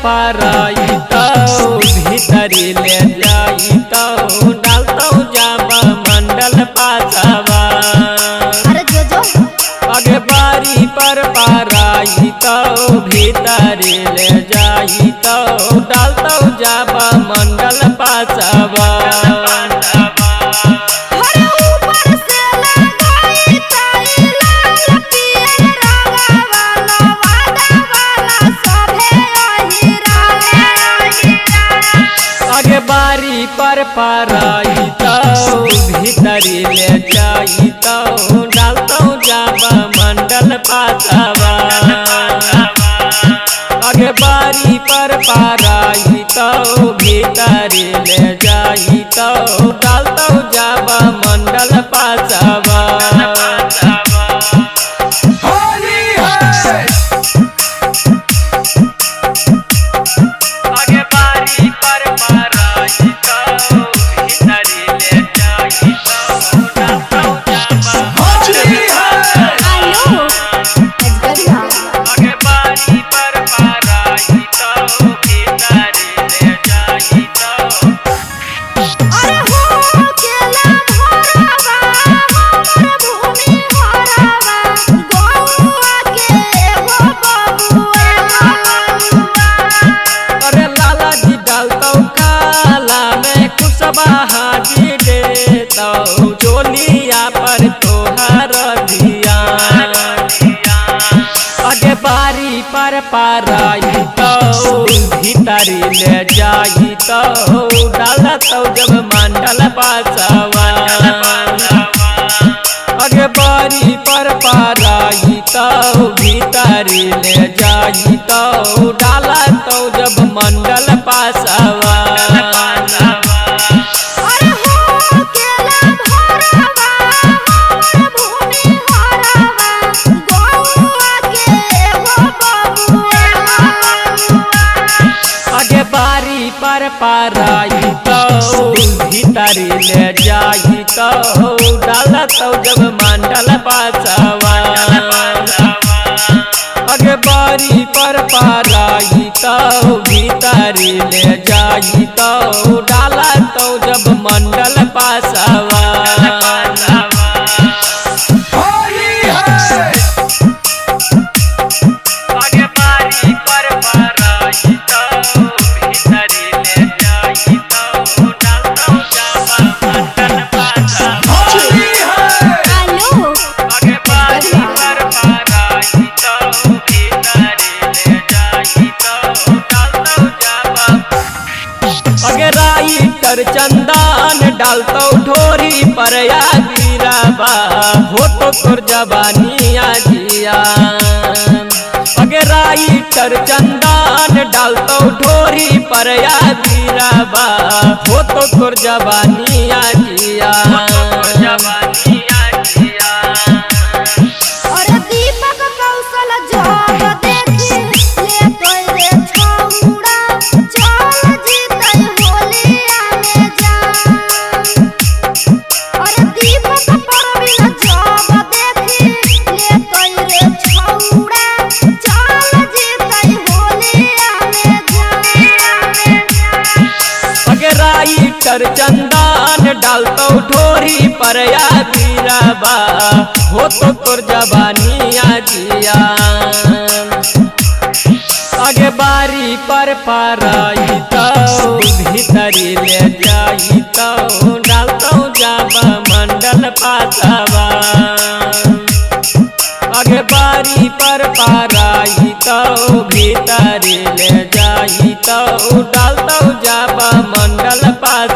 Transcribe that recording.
पाराई तो भीतरी ले जाई तो डालतो जब मंडल पासवा। आगे बारी पर पाराई तो भीतरी ले जाई तो डालतो जब मंडल पासवा। आगे बारी पर पाराई तो भीतरी ले जाई तो डालतो जब मंडल पासवा। आगे बारी पर पाराई तो भीतरी ले जाई तो डालतो जब मंडल पासवा। हाजी दे तो चोलिया पर तोहर दिया। आगे बारी पर पाराई तो भीतरी ले जाई तो डालतो जब मंडल पासवा। आगे बारी पर पाराई तो भीतरी ले जाई तो डालतो जब मंडल पासवा। आगे बारी पर पाराई तो भीतरी ले जाई तो डालतो जब मंडल पासवा। आगे बारी पर पाराई तो भीतरी ले जाई तो डालतो जब मंडल पासवा। राइटर चंदन डालतो ढोरी पर गिराबा हो तो तोर जवानी जिया। अगे राइटर चंदन डालतो ढोरी पर गिराबा हो तो तोर जवानी जिया। राइटर चंदन डालतो ढोरी पर गिराबा हो तो तोर जवानी जिया। आगे बारी पर पाराई तो भीतरी ले जाई तो डालतो जब मंडल पासवा। आगे बारी पर पाराई तो भीतरी ले जाई तो डालतो जब मंडल पासवा।